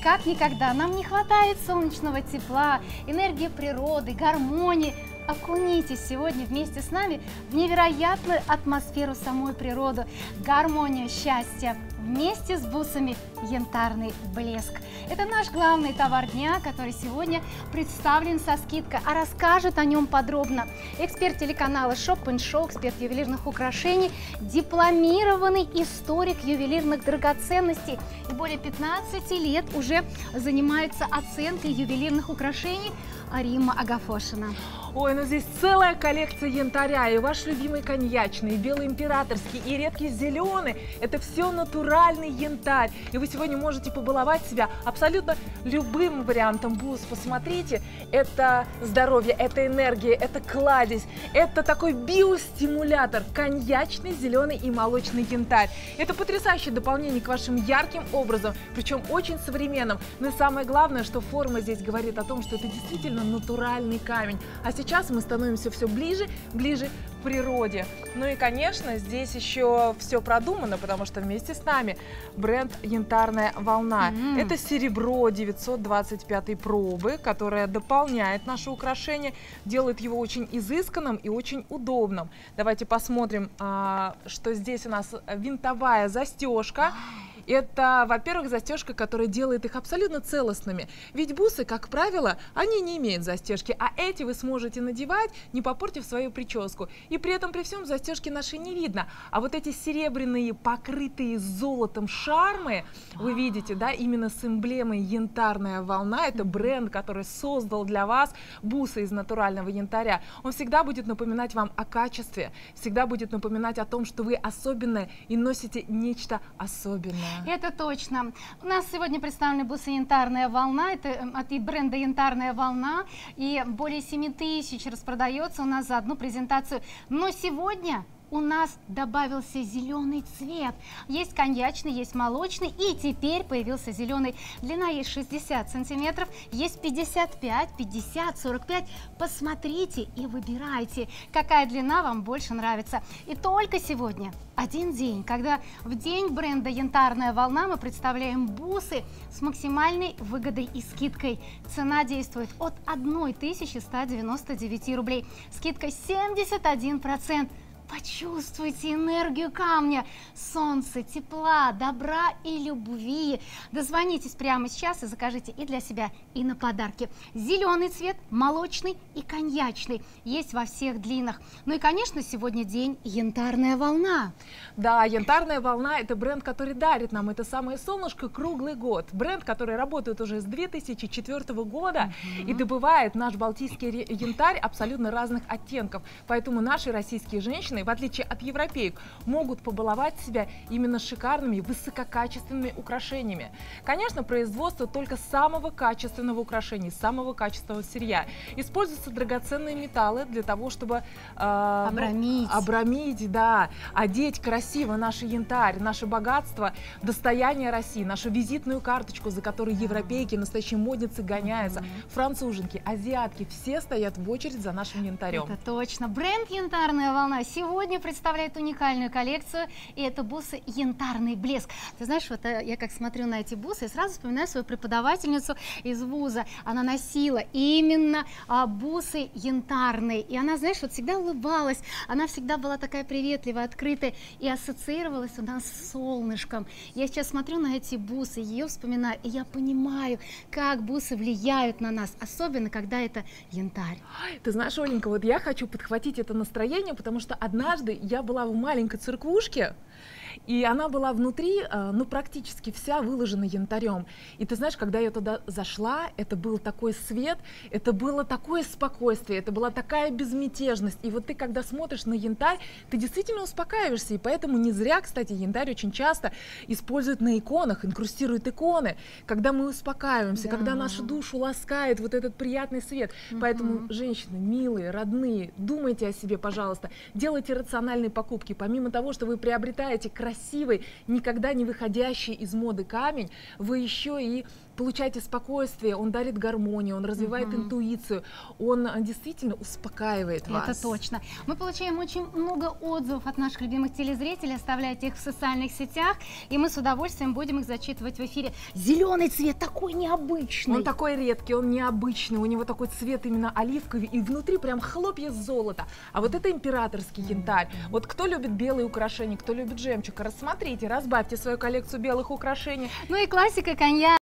как никогда нам не хватает солнечного тепла, энергии природы, гармонии. Окунитесь сегодня вместе с нами в невероятную атмосферу самой природы, гармонию счастья вместе с бусами «Янтарный блеск». Это наш главный товар дня, который сегодня представлен со скидкой, а расскажет о нем подробно эксперт телеканала Shop & Show, эксперт ювелирных украшений, дипломированный историк ювелирных драгоценностей и более 15 лет уже занимается оценкой ювелирных украшений Римма Агафошина. Ой, ну здесь целая коллекция янтаря, и ваш любимый коньячный, и белый императорский, и редкий зеленый. Это все натуральный янтарь. И вы сегодня можете побаловать себя абсолютно любым вариантом бус. Посмотрите, это здоровье, это энергия, это кладезь, это такой биостимулятор. Коньячный, зеленый и молочный янтарь. Это потрясающее дополнение к вашим ярким образам, причем очень современным. Но и самое главное, что форма здесь говорит о том, что это действительно натуральный камень. А сейчас мы становимся все ближе к природе. Ну и, конечно, здесь еще все продумано, потому что вместе с нами бренд «Янтарная волна». Это серебро 925 пробы, которое дополняет наше украшение, делает его очень изысканным и очень удобным. Давайте посмотрим, что здесь у нас винтовая застежка. Это, во-первых, застежка, которая делает их абсолютно целостными. Ведь бусы, как правило, они не имеют застежки, а эти вы сможете надевать, не попортив свою прическу. И при этом, при всем, застежки наши не видно. А вот эти серебряные, покрытые золотом шармы, вы видите, да, именно с эмблемой «Янтарная волна». Это бренд, который создал для вас бусы из натурального янтаря. Он всегда будет напоминать вам о качестве, всегда будет напоминать о том, что вы особенное и носите нечто особенное. Это точно. У нас сегодня представлены бусы «Янтарная волна». Это от бренда «Янтарная волна». И более 7000 распродается у нас за одну презентацию. Но сегодня у нас добавился зеленый цвет. Есть коньячный, есть молочный, и теперь появился зеленый. Длина есть 60 сантиметров, есть 55, 50, 45. Посмотрите и выбирайте, какая длина вам больше нравится. И только сегодня один день, когда в день бренда «Янтарная волна» мы представляем бусы с максимальной выгодой и скидкой. Цена действует от 1199 рублей. Скидка 71%. Почувствуйте энергию камня, солнца, тепла, добра и любви. Дозвонитесь прямо сейчас и закажите и для себя, и на подарки. Зеленый цвет, молочный и коньячный. Есть во всех длинах. Ну и, конечно, сегодня день «Янтарная волна». Да, «Янтарная волна» – это бренд, который дарит нам это самое солнышко круглый год. Бренд, который работает уже с 2004 года и добывает наш балтийский янтарь абсолютно разных оттенков. Поэтому наши российские женщины, в отличие от европеек, могут побаловать себя именно шикарными, высококачественными украшениями. Конечно, производство только самого качественного украшения, самого качественного сырья. Используются драгоценные металлы для того, чтобы обрамить, да, одеть красиво наш янтарь, наше богатство, достояние России, нашу визитную карточку, за которой европейки, настоящие модницы гоняются, француженки, азиатки, все стоят в очередь за нашим янтарем. Это точно. Бренд «Янтарная волна» сегодня представляет уникальную коллекцию, и это бусы «Янтарный блеск». Ты знаешь, вот я как смотрю на эти бусы и сразу вспоминаю свою преподавательницу из вуза. Она носила именно бусы янтарные, и она, знаешь, вот всегда улыбалась, она всегда была такая приветливая, открытая, и ассоциировалась у нас с солнышком. Я сейчас смотрю на эти бусы, ее вспоминаю, и я понимаю, как бусы влияют на нас, особенно когда это янтарь. Ты знаешь, Оленька, вот я хочу подхватить это настроение, потому что однажды я была в маленькой церквушке, и она была внутри, ну, практически вся выложена янтарем. И ты знаешь, когда я туда зашла, это был такой свет, это было такое спокойствие, это была такая безмятежность. И вот ты, когда смотришь на янтарь, ты действительно успокаиваешься. И поэтому не зря, кстати, янтарь очень часто используют на иконах, инкрустируют иконы, когда мы успокаиваемся, да, когда нашу душу ласкает вот этот приятный свет. Поэтому, женщины, милые, родные, думайте о себе, пожалуйста, делайте рациональные покупки. Помимо того, что вы приобретаете красивые красивый, никогда не выходящий из моды камень, вы еще и получаете спокойствие, он дарит гармонию, он развивает интуицию, он действительно успокаивает вас. Это точно. Мы получаем очень много отзывов от наших любимых телезрителей, оставляйте их в социальных сетях, и мы с удовольствием будем их зачитывать в эфире. Зеленый цвет такой необычный. Он такой редкий, он необычный, у него такой цвет именно оливковый, и внутри прям хлопья золота. А вот это императорский янтарь. Вот кто любит белые украшения, кто любит жемчуг, рассмотрите, разбавьте свою коллекцию белых украшений. Ну и классика коньяк.